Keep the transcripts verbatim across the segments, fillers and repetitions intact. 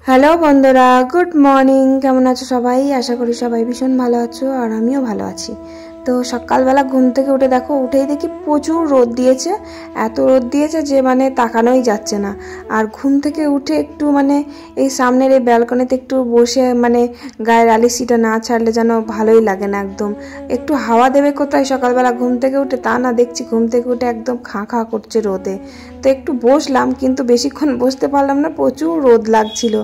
Hello বন্ধুরা, good morning. কেমন আছো সবাই? আশা করি সবাই ভীষণ ভালো আছো, আর আমিও ভালো আছি। তো সকালবেলা ঘুম থেকে উঠে দেখো উঠেই দেখি প্রচুর রোদ দিয়েছে। এত রোদ দিয়েছে যে মানে তাকানোই যাচ্ছে না। আর ঘুম থেকে উঠে একটু মানে এই সামনের এই ব্যালকনিতে একটু বসে মানে গায়ের আলিশিটা না ছাড়লে যেন ভালোই লাগে না একদম। একটু হাওয়া দেবে কোথায় সকালবেলা ঘুম থেকে উঠে, তা না, দেখছি ঘুম থেকে উঠে একদম খাঁ খাঁ করছে রোদে। তো একটু বসলাম, কিন্তু বেশিক্ষণ বসতে পারলাম না, প্রচুর রোদ লাগছিল।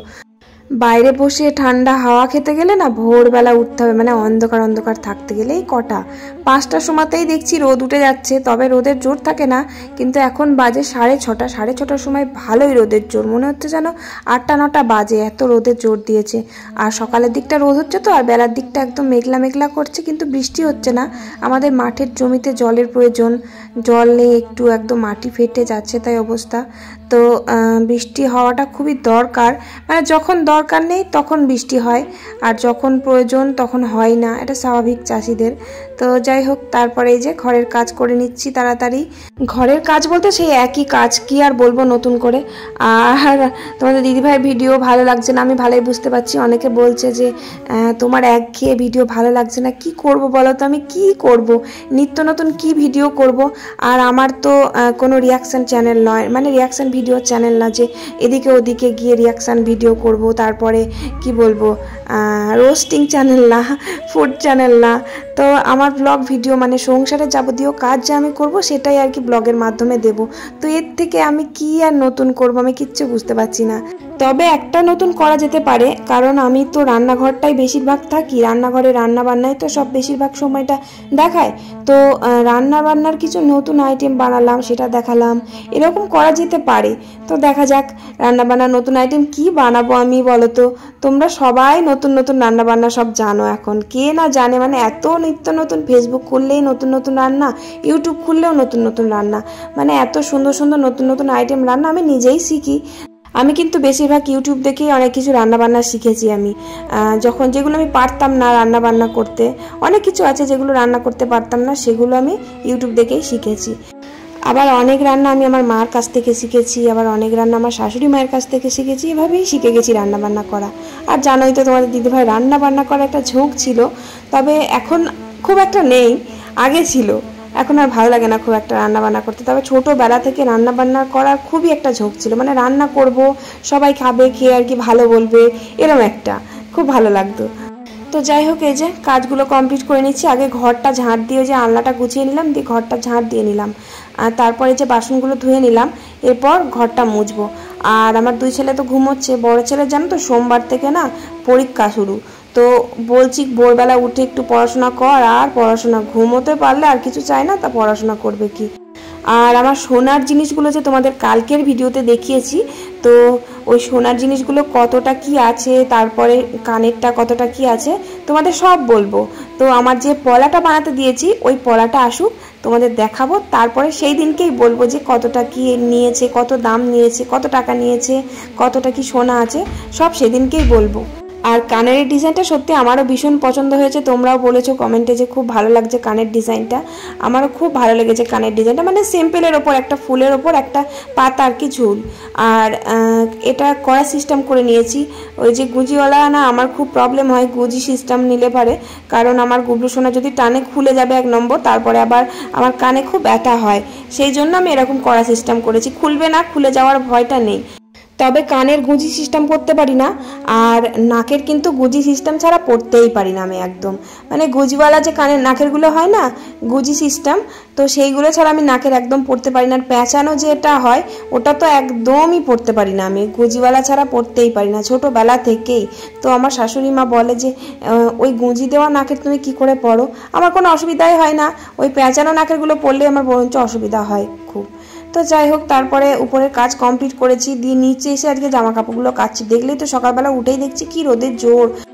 বাইরে বসে ঠান্ডা হাওয়া খেতে গেলে না ভোরবেলা উঠতে হবে, মানে অন্ধকার অন্ধকার থাকতে গেলেই কটা পাঁচটার সময়তেই দেখছি রোদ উঠে যাচ্ছে। তবে রোদের জোর থাকে না, কিন্তু এখন বাজে সাড়ে ছটা সাড়ে ছটার সময় ভালোই রোদের জোর, মনে হচ্ছে যেন আটটা নটা বাজে, এত রোদের জোর দিয়েছে। আর সকালের দিকটা রোদ হচ্ছে তো, আর বেলার দিকটা একদম মেঘলা মেঘলা করছে, কিন্তু বৃষ্টি হচ্ছে না। আমাদের মাঠের জমিতে জলের প্রয়োজন, জল নেই, একটু একদম মাটি ফেটে যাচ্ছে তাই অবস্থা। তো বৃষ্টি হওয়াটা খুবই দরকার, মানে যখন দরকার নেই তখন বৃষ্টি হয়, আর যখন প্রয়োজন তখন হয় না, এটা স্বাভাবিক চাষিদের। তো যাই হোক, তারপরে এই যে ঘরের কাজ করে নিচ্ছি তাড়াতাড়ি। ঘরের কাজ বলতে সেই একই কাজ, কি আর বলবো নতুন করে। আর তোমাদের দিদিভাইয়ের ভিডিও ভালো লাগছে না, আমি ভালোই বুঝতে পারছি। অনেকে বলছে যে তোমার একঘেয়ে ভিডিও ভালো লাগছে না, কি করব বলো তো, আমি কি করব, নিত্য নতুন কি ভিডিও করব। আর আমার তো কোনো রিয়াকশান চ্যানেল নয়, মানে রিয়াকশান ভিডিও চ্যানেল না যে এদিকে ওদিকে গিয়ে রিয়াকশান ভিডিও করব, তারপরে কি বলবো রোস্টিং চ্যানেল না, ফুড চ্যানেল না। তো আমার ব্লগ ভিডিও মানে সংসারের যাবতীয় কাজ যে আমি করব সেটাই আর কি ব্লগের মাধ্যমে দেব। তো এর থেকে আমি কি আর নতুন করব, আমি কিচ্ছু বুঝতে পারছি না। তবে একটা নতুন করা যেতে পারে, কারণ আমি তো রান্নাঘরটাই বেশিরভাগ থাকি, রান্নাঘরে রান্না বান্নাই তো সব বেশিরভাগ সময়টা দেখায়। তো রান্না বান্নার কিছু নতুন আইটেম বানালাম, সেটা দেখালাম, এরকম করা যেতে পারে। তো দেখা যাক রান্না বান্নার নতুন আইটেম কি বানাবো আমি, বলো তো। তোমরা সবাই নতুন নতুন রান্না বান্না সব জানো, এখন কে না জানে, মানে এত নিত্য নতুন, ফেসবুক খুললেই নতুন নতুন রান্না, ইউটিউব খুললেও নতুন নতুন রান্না, মানে এত সুন্দর সুন্দর নতুন নতুন আইটেম রান্না আমি নিজেই শিখি। আমি কিন্তু বেশিরভাগ ইউটিউব দেখেই অনেক কিছু রান্নাবান্না শিখেছি আমি। যখন যেগুলো আমি পারতাম না রান্না বান্না করতে, অনেক কিছু আছে যেগুলো রান্না করতে পারতাম না, সেগুলো আমি ইউটিউব দেখেই শিখেছি। আবার অনেক রান্না আমি আমার মার কাছ থেকে শিখেছি, আবার অনেক রান্না আমার শাশুড়ি মায়ের কাছ থেকে শিখেছি, এভাবেই শিখে গেছি রান্না বান্না করা। আর জানোই তো তোমাদের দিদিভাই রান্না বান্না করা একটা ঝোঁক ছিল, তবে এখন খুব একটা নেই, আগে ছিল। এখন আর ভালো লাগে না খুব একটা রান্না বান্না করতে। তবে ছোটোবেলা থেকে রান্না বান্না করার খুবই একটা ঝোঁক ছিল, মানে রান্না করব, সবাই খাবে, খেয়ে আর কি ভালো বলবে, এরকম একটা খুব ভালো লাগতো। তো যাই হোক, এই যে কাজগুলো কমপ্লিট করে নিচ্ছি। আগে ঘরটা ঝাঁট দিয়ে যে আলনাটা গুছিয়ে নিলাম, দিয়ে ঘরটা ঝাঁট দিয়ে নিলাম, আর তারপরে যে বাসনগুলো ধুয়ে নিলাম, এরপর ঘরটা মুছবো। আর আমার দুই ছেলে তো ঘুমোচ্ছে, বড় ছেলে জানো তো সোমবার থেকে না পরীক্ষা শুরু। তো বলছি ভোরবেলা উঠে একটু পড়াশোনা কর, আর পড়াশোনা, ঘুমোতে পারলে আর কিছু চাই না, তা পড়াশোনা করবে কি। আর আমার সোনার জিনিসগুলো যে তোমাদের কালকের ভিডিওতে দেখিয়েছি, তো ওই সোনার জিনিসগুলো কতটা কি আছে, তারপরে কানেরটা কতটা কি আছে তোমাদের সব বলবো। তো আমার যে পলাটা বানাতে দিয়েছি, ওই পলাটা আসুক তোমাদের দেখাবো, তারপরে সেই দিনকেই বলবো যে কতটা কি নিয়েছে, কত দাম নিয়েছে, কত টাকা নিয়েছে, কতটা কি সোনা আছে, সব সেদিনকেই বলবো। আর কানের ডিজাইনটা সত্যি আমারও ভীষণ পছন্দ হয়েছে, তোমরাও বলেছো কমেন্টে যে খুব ভালো লাগছে কানের ডিজাইনটা। আমারও খুব ভালো লেগেছে কানের ডিজাইনটা, মানে সিম্পলের ওপর একটা ফুলের ওপর একটা পাতা আর কি ঝুল। আর এটা করা সিস্টেম করে নিয়েছি, ওই যে গুজিওয়ালা না, আমার খুব প্রবলেম হয় গুজি সিস্টেম নিলে পারে, কারণ আমার গুবলু সোনা যদি টানে খুলে যাবে এক নম্বর, তারপরে আবার আমার কানে খুব ব্যথা হয়, সেই জন্য আমি এরকম করা সিস্টেম করেছি, খুলবে না, খুলে যাওয়ার ভয়টা নেই। তবে কানের গুজি সিস্টেম করতে পারি না, আর নাকের কিন্তু গুজি সিস্টেম ছাড়া পড়তেই পারি না আমি একদম, মানে গুজিওয়ালা যে কানের নাকেরগুলো হয় না গুজি সিস্টেম, তো সেইগুলো ছাড়া আমি নাকের একদম পড়তে পারি না। আর পেঁচানো যেটা হয় ওটা তো একদমই পড়তে পারি না আমি, গুজিওয়ালা ছাড়া পড়তেই পারি না ছোটোবেলা থেকেই। তো আমার শাশুড়ি মা বলে যে ওই গুঁজি দেওয়া নাকের তুমি কি করে পড়ো, আমার কোনো অসুবিধাই হয় না, ওই পেঁচানো নাকেরগুলো পড়লে আমার বরঞ্চ অসুবিধা হয় খুব। তো যাই হোক, তারপরে উপরের কাজ কমপ্লিট করেছি, দিয়ে নিচে এসে আজকে জামা কাপড়গুলো কাচ্ছি। দেখলেই তো সকালবেলা উঠেই দেখছি কি রোদের জোর,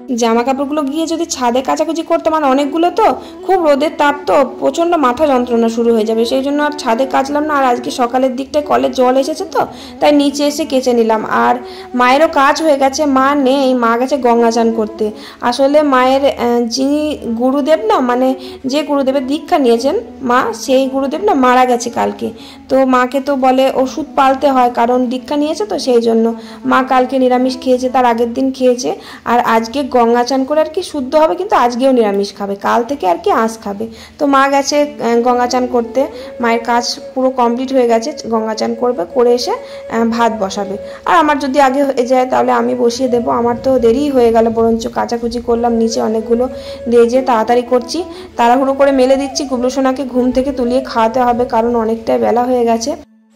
জামা কাপড়গুলো গিয়ে যদি ছাদে কাচাকুচি করতে, মানে অনেকগুলো তো, খুব রোদের তাপ তো প্রচণ্ড মাথা যন্ত্রণা শুরু হয়ে যাবে, সেই জন্য আর ছাদে কাচলাম না। আর আজকে সকালের দিকটায় কলে জল এসেছে তো, তাই নিচে এসে কেচে নিলাম। আর মায়েরও কাজ হয়ে গেছে, মা নেই, মা গেছে গঙ্গা চান করতে। আসলে মায়ের যিনি গুরুদেব না, মানে যে গুরুদেবের দীক্ষা নিয়েছেন মা, সেই গুরুদেব না মারা গেছে কালকে। তো মাকে তো বলে ওষুধ পালতে হয়, কারণ দীক্ষা নিয়েছে তো সেই জন্য। মা কালকে নিরামিষ খেয়েছে, তার আগের দিন খেয়েছে, আর আজকে গঙ্গা চান করে আর কি শুদ্ধ হবে, কিন্তু আজকেও নিরামিষ খাবে, কাল থেকে আর কি আঁশ খাবে। তো মা গেছে গঙ্গা চান করতে, মায়ের কাজ পুরো কমপ্লিট হয়ে গেছে, গঙ্গা চান করবে, করে এসে ভাত বসাবে। আর আমার যদি আগে হয়ে যায় তাহলে আমি বসিয়ে দেবো। আমার তো দেরি হয়ে গেল, বরঞ্চ কাচাকুচি করলাম নিচে অনেকগুলো, দিয়ে যে তাড়াতাড়ি করছি, তাড়াহুড়ো করে মেলে দিচ্ছি। গুবলু সোনাকে ঘুম থেকে তুলিয়ে খাওয়াতে হবে, কারণ অনেকটাই বেলা হয়ে গেছে।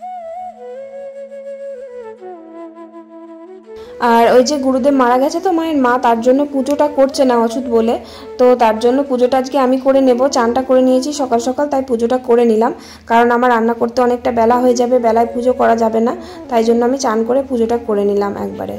আর ওই যে গুরুদেব মারা গেছে তো মায়ের মা, তার জন্য পুজোটা করছে না অছুত বলে, তো তার জন্য পুজোটা আজকে আমি করে নেব। চানটা করে নিয়েছি সকাল সকাল, তাই পুজোটা করে নিলাম, কারণ আমার রান্না করতে অনেকটা বেলা হয়ে যাবে, বেলায় পুজো করা যাবে না, তাই জন্য আমি চান করে পুজোটা করে নিলাম একবারে।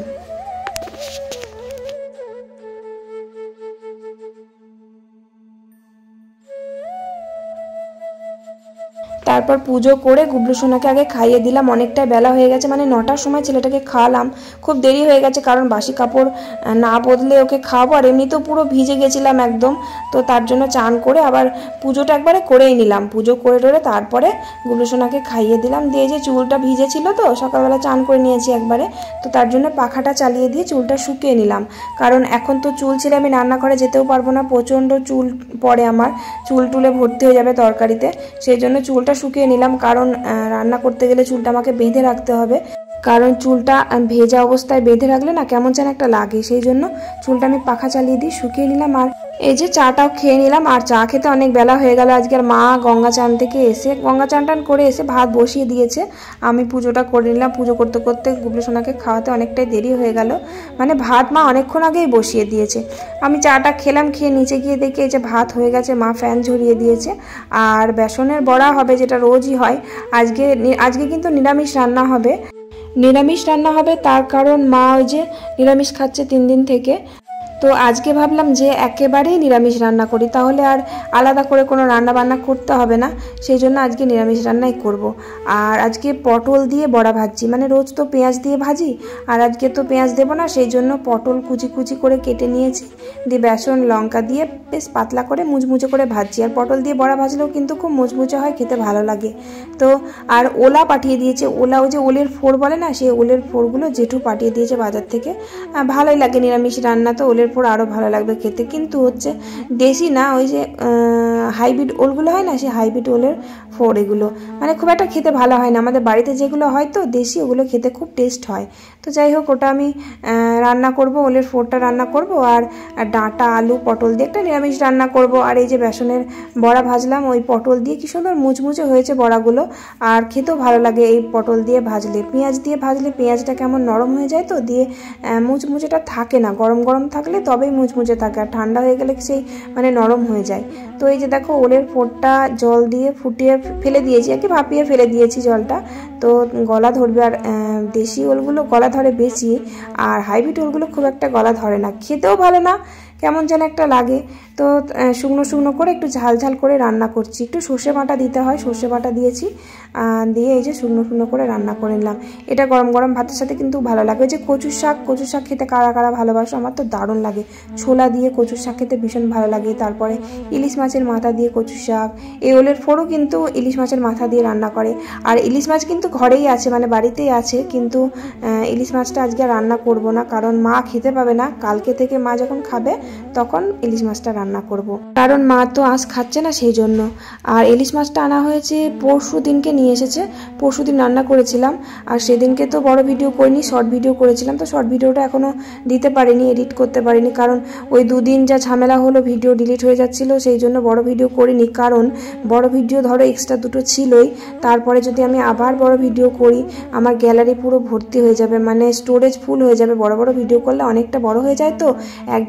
তারপর পুজো করে গুবলু সোনাকে আগে খাইয়ে দিলাম, অনেকটাই বেলা হয়ে গেছে, মানে নটার সময় ছেলেটাকে খাওয়ালাম, খুব দেরি হয়ে গেছে, কারণ বাসি কাপড় না বদলে ওকে খাওয়াবো, আর এমনিতেও পুরো ভিজে গেছিলাম একদম। তো তার জন্য চান করে আবার পুজোটা একবারে করেই নিলাম, পুজো করে টোরে তারপরে গুবলু সোনাকে খাইয়ে দিলাম। দিয়ে যে চুলটা ভিজে ছিল তো, সকালবেলা চান করে নিয়েছি একবারে, তো তার জন্য পাখাটা চালিয়ে দিয়ে চুলটা শুকিয়ে নিলাম, কারণ এখন তো চুল ছেড়ে আমি রান্নাঘরে যেতেও পারবো না, প্রচণ্ড চুল পড়ে আমার, চুল টুলে ভর্তি হয়ে যাবে তরকারিতে, সেই জন্য চুলটা শুকিয়ে নিলাম, কারণ রান্না করতে গেলে চুলটা আমাকে বেঁধে রাখতে হবে, কারণ চুলটা ভেজা অবস্থায় বেঁধে রাখলে না কেমন যেন একটা লাগে, সেই জন্য চুলটা আমি পাখা চালিয়ে দিয়ে শুকিয়ে নিলাম। আর এই যে চাটাও খেয়ে নিলাম, আর চা খেতে অনেক বেলা হয়ে গেল। আজকে আর মা গঙ্গা চান থেকে এসে গঙ্গা চান টান করে এসে ভাত বসিয়ে দিয়েছে, আমি পুজোটা করে নিলাম। পুজো করতে করতে গুবলু সোনাকে খাওয়াতে অনেকটাই দেরি হয়ে গেল, মানে ভাত মা অনেকক্ষণ আগেই বসিয়ে দিয়েছে। আমি চাটা খেলাম, খেয়ে নিচে গিয়ে দেখি এই যে ভাত হয়ে গেছে, মা ফ্যান ঝরিয়ে দিয়েছে। আর বেসনের বড়া হবে, যেটা রোজই হয়, আজকে আজকে কিন্তু নিরামিষ রান্না হবে। নিরামিষ রান্না হবে তার কারণ মা ওই যে নিরামিষ খাচ্ছে তিন দিন থেকে, তো আজকে ভাবলাম যে একেবারেই নিরামিষ রান্না করি, তাহলে আর আলাদা করে কোনো রান্না বান্না করতে হবে না, সেই জন্য আজকে নিরামিষ রান্নাই করব। আর আজকে পটল দিয়ে বড়া ভাজছি, মানে রোজ তো পেঁয়াজ দিয়ে ভাজি, আর আজকে তো পেঁয়াজ দেবো না, সেই জন্য পটল কুচি কুচি করে কেটে নিয়েছি, দিয়ে বেসন লঙ্কা দিয়ে বেশ পাতলা করে মুচমুচে করে ভাজছি। আর পটল দিয়ে বড়া ভাজলেও কিন্তু খুব মুচমুচে হয়, খেতে ভালো লাগে। তো আর ওলা পাঠিয়ে দিয়েছে, ওলা ওই যে ওলের ফোড় বলে না, সেই ওলের ফোড়গুলো জেঠু পাঠিয়ে দিয়েছে বাজার থেকে, ভালোই লাগে নিরামিষ রান্না তো, ওলের ফোড় আরও ভালো লাগবে খেতে, কিন্তু হচ্ছে দেশি না, ওই যে হাইব্রিড ওলগুলো হয় না, সেই হাইব্রিড ওলের ফোড়, এগুলো মানে খুব একটা খেতে ভালো হয় না। আমাদের বাড়িতে যেগুলো হয় তো দেশি, ওগুলো খেতে খুব টেস্ট হয়। তো যাই হোক, ওটা আমি রান্না করব, ওলের ফোড়টা রান্না করব, আর ডাঁটা আলু পটল দিয়ে একটা নিরামিষ রান্না করব। আর এই যে বেসনের বড়া ভাজলাম ওই পটল দিয়ে, কি সুন্দর মুচমুচে হয়েছে বড়াগুলো, আর খেতেও ভালো লাগে এই পটল দিয়ে ভাজলে। পেঁয়াজ দিয়ে ভাজলে পেঁয়াজটা কেমন নরম হয়ে যায় তো, দিয়ে মুচমুচেটা থাকে না, গরম গরম থাকলে তবেই মুচমুচে থাকে, আর ঠান্ডা হয়ে গেলে সেই মানে নরম হয়ে যায়। তো এই যে দেখো ওলের ফোড়টা জল দিয়ে ফুটিয়ে ফেলে দিয়েছি, আর কি ভাপিয়ে ফেলে দিয়েছি জলটা, তো গলা ধরবে। আর দেশি ওলগুলো গলা ধরে বেশি, আর হাইব্রিড ওলগুলো খুব একটা গলা ধরে না, খেতেও ভালো না, কেমন যেন একটা লাগে। তো শুকনো শুকনো করে একটু ঝাল ঝাল করে রান্না করছি, একটু সর্ষে বাটা দিতে হয়, সর্ষে বাটা দিয়েছি, দিয়ে এই যে শুকনো শুকনো করে রান্না করে নিলাম। এটা গরম গরম ভাতের সাথে কিন্তু ভালো লাগে। ওই যে কচুর শাক, কচুর শাক খেতে কারা কারা ভালোবাসো, আমার তো দারুণ লাগে, ছোলা দিয়ে কচুর শাক খেতে ভীষণ ভালো লাগে। তারপরে ইলিশ মাছের মাথা দিয়ে কচুর শাক, এই ওলের ফোড়ও কিন্তু ইলিশ মাছের মাথা দিয়ে রান্না করে। আর ইলিশ মাছ কিন্তু ঘরেই আছে, মানে বাড়িতেই আছে, কিন্তু ইলিশ মাছটা আজকে রান্না করব না, কারণ মা খেতে পাবে না, কালকে থেকে মা যখন খাবে তখন ইলিশ মাছটা রান্না করব, কারণ মা তো আজ খাচ্ছে না সেই জন্য। আর ইলিশ মাছটা আনা হয়েছে পরশু দিনকে নিয়ে এসেছে, পরশু দিন রান্না করেছিলাম, আর সেদিনকে তো বড় ভিডিও করিনি, শর্ট ভিডিও করেছিলাম, তো শর্ট ভিডিওটা এখনও দিতে পারিনি, এডিট করতে পারিনি, কারণ ওই দুদিন যা ঝামেলা হলো ভিডিও ডিলিট হয়ে যাচ্ছিলো, সেই জন্য বড় ভিডিও করিনি। কারণ বড় ভিডিও ধরো এক্সট্রা দুটো ছিলই, তারপরে যদি আমি আবার বড় ভিডিও করি আমার গ্যালারি পুরো ভর্তি হয়ে যাবে, মানে স্টোরেজ ফুল হয়ে যাবে। বড় বড় ভিডিও করলে অনেকটা বড় হয়ে যায়, তো এক দেড় ঘন্টা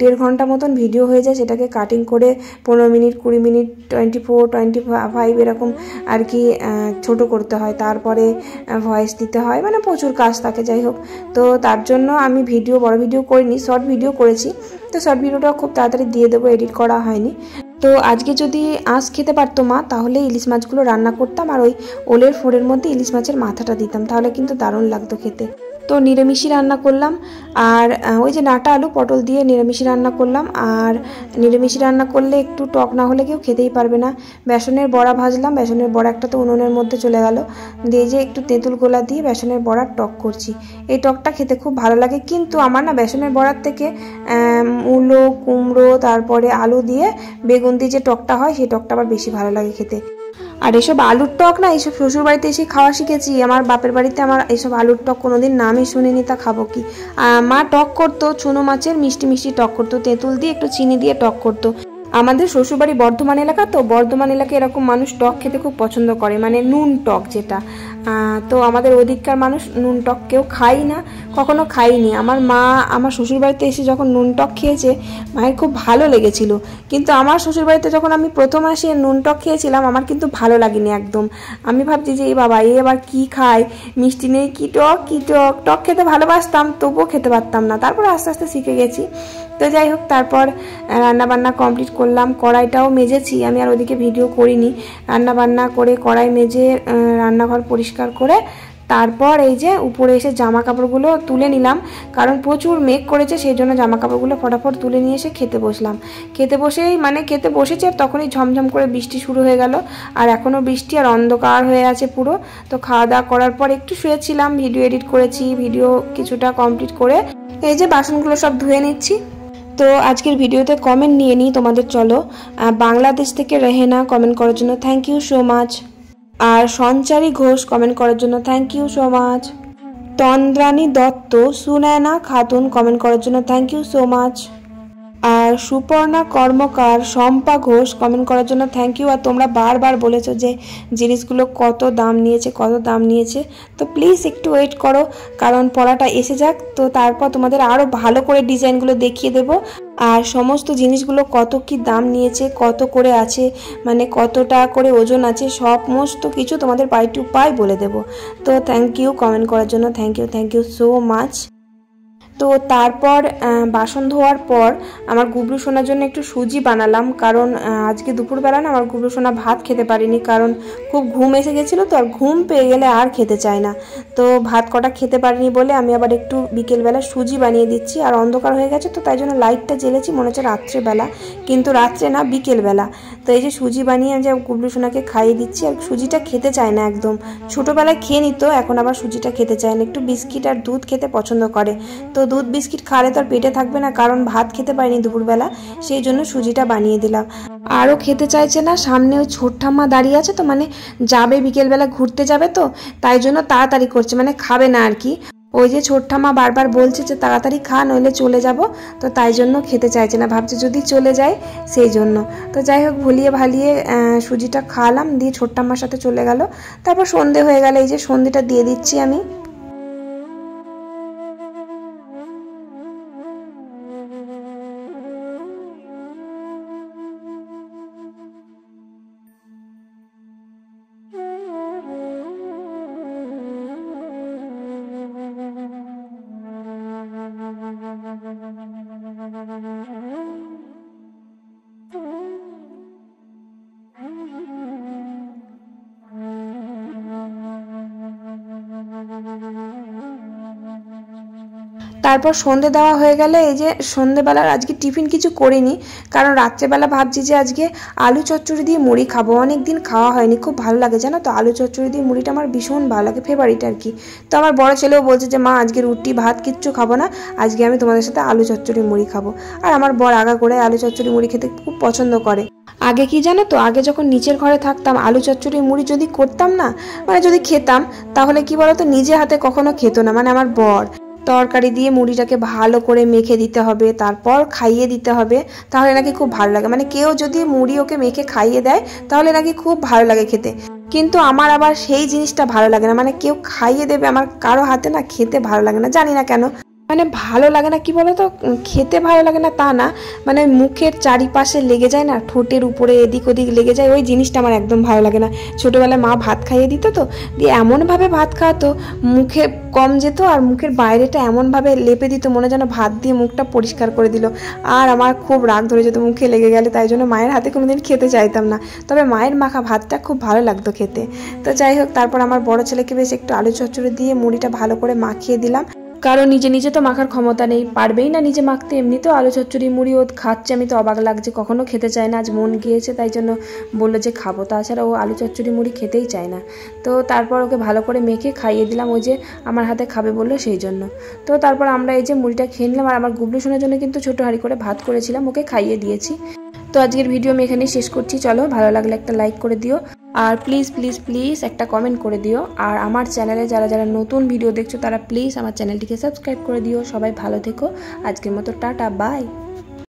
মতন ভিডিও হয়ে যায়, সেটাকে কাটিং করে পনেরো মিনিট কুড়ি minute twenty four twenty five এরকম আর কি ছোটো করতে হয়, তারপরে ভয়েস দিতে হয়, মানে প্রচুর কাজ থাকে। যাই হোক, তো তার জন্য আমি ভিডিও বড় ভিডিও করিনি, শর্ট ভিডিও করেছি। তো শর্ট ভিডিওটা খুব তাড়াতাড়ি দিয়ে দেবো, এডিট করা হয়নি। তো আজকে যদি আঁশ খেতে পারতো মা, তাহলে ইলিশ মাছগুলো রান্না করতাম আর ওই ওলের ফোড়ের মধ্যে ইলিশ মাছের মাথাটা দিতাম, তাহলে কিন্তু দারুণ লাগতো খেতে। তো নিরামিষই রান্না করলাম, আর ওই যে ডাঁটা আলু পটল দিয়ে নিরামিষই রান্না করলাম। আর নিরামিষই রান্না করলে একটু টক না হলে কেউ খেতেই পারবে না। বেসনের বড়া ভাজলাম, বেসনের বড়া একটা তো উনুনের মধ্যে চলে গেল, দিয়ে যে একটু তেঁতুল গোলা দিয়ে বেসনের বড়ার টক করছি। এই টকটা খেতে খুব ভালো লাগে, কিন্তু আমার না বেসনের বড়ার থেকে মূলো কুমড়ো তারপরে আলু দিয়ে বেগুন দিয়ে যে টকটা হয় সেই টকটা আবার বেশি ভালো লাগে খেতে। আর এসব আলুর টক না, এইসব শ্বশুর বাড়িতে এসে খাওয়া শিখেছি। আমার বাপের বাড়িতে আমার এইসব আলুর টক কোনোদিন নামই শুনিনি, তা খাবো কি। মা টক করতো, চুনো মাছের মিষ্টি মিষ্টি টক করতো, তেঁতুল দিয়ে একটু চিনি দিয়ে টক করতো। আমাদের শ্বশুরবাড়ি বর্ধমান এলাকা, তো বর্ধমান এলাকায় এরকম মানুষ টক খেতে খুব পছন্দ করে, মানে নুন টক যেটা। তো আমাদের ওদিককার মানুষ নুন টক কেউ খাই না, কখনো খাইনি। আমার মা আমার শ্বশুরবাড়িতে এসে যখন নুন টক খেয়েছে, মায়ের খুব ভালো লেগেছিল। কিন্তু আমার শ্বশুরবাড়িতে যখন আমি প্রথম আসি নুন টক খেয়েছিলাম, আমার কিন্তু ভালো লাগেনি একদম। আমি ভাবছি যে এই বাবা এই আবার কী খায়, মিষ্টি নেই কি টক কি টক। টক খেতে ভালোবাসতাম, তবুও খেতে পারতাম না। তারপর আস্তে আস্তে শিখে গেছি। তো যাই হোক, তারপর রান্নাবান্না কমপ্লিট করলাম, কড়াইটাও মেজেছি। আমি আর ওদিকে ভিডিও করিনি। রান্নাবান্না করে কড়াই মেজে রান্নাঘর পরিষ্কার করে তারপর এই যে উপরে এসে জামা কাপড়গুলো তুলে নিলাম, কারণ প্রচুর মেঘ করেছে, সেই জন্য জামা কাপড়গুলো ফটাফট তুলে নিয়ে এসে খেতে বসলাম। খেতে বসেই মানে খেতে বসেছে আর তখনই ঝমঝম করে বৃষ্টি শুরু হয়ে গেল, আর এখনও বৃষ্টি আর অন্ধকার হয়ে আছে পুরো। তো খাওয়া দাওয়া করার পর একটু শুয়েছিলাম, ভিডিও এডিট করেছি, ভিডিও কিছুটা কমপ্লিট করে এই যে বাসনগুলো সব ধুয়ে নিচ্ছি। তো আজকের ভিডিওতে কমেন্ট নিয়ে নিই তোমাদের, চলো। বাংলাদেশ থেকে রেহেনা কমেন্ট করার জন্য থ্যাংক ইউ সো মাচ। আর সঞ্চারী ঘোষ কমেন্ট করার জন্য thank you so much. Tandrani Dutta Sunayana Khatun comment করার জন্য থ্যাংক ইউ সো মাচ। আর সুপর্ণা কর্মকার শম্পা ঘোষ কমেন্ট করার জন্য থ্যাংক ইউ। আর তোমরা বারবার বলেছো যে জিনিসগুলো কত দাম নিয়েছে কত দাম নিয়েছে, তো প্লিজ একটু ওয়েট করো, কারণ পড়াটা এসে যাক, তো তারপর তোমাদের আরও ভালো করে ডিজাইনগুলো দেখিয়ে দেবো। আর সমস্ত জিনিসগুলো কত কি দাম নিয়েছে, কত করে আছে, মানে কতটা করে ওজন আছে, সমস্ত কিছু তোমাদের পাই টু পাই বলে দেবো। তো থ্যাংক ইউ কমেন্ট করার জন্য, thank you thank you so much. তো তারপর বাসন ধোয়ার পর আমার গুবলু সোনার জন্য একটু সুজি বানালাম, কারণ আজকে দুপুরবেলা না আমার গুবলু সোনা ভাত খেতে পারিনি, কারণ খুব ঘুম এসে গেছিলো, তো আর ঘুম পেয়ে গেলে আর খেতে চায় না। তো ভাত কটা খেতে পারিনি বলে আমি আবার একটু বিকেলবেলা সুজি বানিয়ে দিচ্ছি। আর অন্ধকার হয়ে গেছে, তো তাই জন্য লাইটটা জ্বেলেছি, মনে হচ্ছে রাত্রেবেলা, কিন্তু রাত্রে না বিকেলবেলা। তো এই যে সুজি বানিয়ে যে গুবলু সোনাকে খাইয়ে দিচ্ছি। আর সুজিটা খেতে চায় না একদম, ছোটোবেলায় খেয়ে নিত, এখন আবার সুজিটা খেতে চায় না, একটু বিস্কিট আর দুধ খেতে পছন্দ করে। তো দুধ বিস্কিট খালে তো আর পেটে থাকবে না, কারণ ভাত খেতে পারিনি দুপুরবেলা, সেই জন্য সুজিটা বানিয়ে দিলাম। আরও খেতে চাইছে না, সামনে ওই ছোট ঠাম্মা দাঁড়িয়ে আছে, তো মানে যাবে বিকেলবেলা ঘুরতে যাবে, তো তাই জন্য তাড়াতাড়ি করছে, মানে খাবে না আর কি। ওই যে ছোট ঠাম্মা বারবার বলছে যে তাড়াতাড়ি খা নইলে চলে যাব, তো তাই জন্য খেতে চাইছে না, ভাবছে যদি চলে যায় সেই জন্য। তো যাই হোক, ভুলিয়ে ভালিয়ে সুজিটা খাওয়ালাম, দিয়ে ছোট ঠাম্মার সাথে চলে গেল। তারপর সন্ধে হয়ে গেল, এই যে সন্ধেটা দিয়ে দিচ্ছি আমি। তারপর সন্ধে দেওয়া হয়ে গেলে এই যে সন্ধেবেলার আজকে টিফিন কিছু করিনি, কারণ রাত্রেবেলা ভাবছি যে আজকে আলু চচ্চড়ি দিয়ে মুড়ি খাবো, অনেক দিন খাওয়া হয়নি, খুব ভালো লাগে জানো তো। আলু চচ্চড়ি দিয়ে মুড়িটা আমার ভীষণ ভালো লাগে, ফেভারিট আর কি। তো আমার বড় ছেলেও বলছে যে মা আজকে রুটি ভাত কিচ্ছু খাবো না, আজকে আমি তোমাদের সাথে আলু চচ্চড়ি মুড়ি খাবো। আর আমার বর আগা করে আলু চচ্চড়ি মুড়ি খেতে খুব পছন্দ করে। আগে কি জানো তো, আগে যখন নিচের ঘরে থাকতাম আলু চচ্চড়ি মুড়ি যদি করতাম না, মানে যদি খেতাম, তাহলে কি বলতো নিজে হাতে কখনো খেত না, মানে আমার বর। তরকারি দিয়ে মুড়িটাকে ভালো করে মেখে দিতে হবে, তারপর খাইয়ে দিতে হবে, তাহলে নাকি খুব ভালো লাগে। মানে কেউ যদি মুড়ি ওকে মেখে খাইয়ে দেয় তাহলে নাকি খুব ভালো লাগে খেতে। কিন্তু আমার আবার সেই জিনিসটা ভালো লাগে না, মানে কেউ খাইয়ে দেবে আমার কারো হাতে না খেতে ভালো লাগে না, জানি না কেন। মানে ভালো লাগে না, কি বলো তো, খেতে ভালো লাগে না তা না, মানে মুখের চারিপাশে লেগে যায় না, ঠোঁটের উপরে এদিক ওদিক লেগে যায়, ওই জিনিসটা আমার একদম ভালো লাগে না। ছোটোবেলায় মা ভাত খাইয়ে দিত তো, দিয়ে এমনভাবে ভাত খাওয়াতো মুখে কম যেত আর মুখের বাইরেটা এমনভাবে লেপে দিত মনে যেন ভাত দিয়ে মুখটা পরিষ্কার করে দিল। আর আমার খুব রাগ ধরে যেত মুখে লেগে গেলে, তাই জন্য মায়ের হাতে কোনোদিন খেতে চাইতাম না। তবে মায়ের মাখা ভাতটা খুব ভালো লাগতো খেতে। তো যাই হোক, তারপর আমার বড় ছেলেকে বেশ একটু আলু চচ্চড়ি দিয়ে মুড়িটা ভালো করে মাখিয়ে দিলাম, কারণ নিজে নিজে তো মাখার ক্ষমতা নেই, পারবেই না নিজে মাখতে। এমনিতেও আলু চচ্চড়ি মুড়ি ও খাচ্ছে, আমি তো অবাক লাগছে, কখনো খেতে চায় না, আজ মন গিয়েছে তাই জন্য বললো যে খাবো, তাছাড়া ও আলু চচ্চড়ি মুড়ি খেতেই চায় না। তো তারপর ওকে ভালো করে মেখে খাইয়ে দিলাম, ওই যে আমার হাতে খাবে বললো সেই জন্য। তো তারপর আমরা এই যে মুড়িটা খেয়ে নিলাম, আর আমার গুবলু সোনার জন্য কিন্তু ছোটো হাঁড়ি করে ভাত করেছিলাম, ওকে খাইয়ে দিয়েছি। তো আজকের ভিডিও আমি এখানেই শেষ করছি। চলো, ভালো লাগলে একটা লাইক করে দিও, আর প্লিজ প্লিজ প্লিজ একটা কমেন্ট করে দিও। আর আমার চ্যানেলে যারা যারা নতুন ভিডিও দেখছো তারা প্লিজ আমার চ্যানেলটিকে সাবস্ক্রাইব করে দিও। সবাই ভালো থেকো, আজকের মতো টাটা, বাই।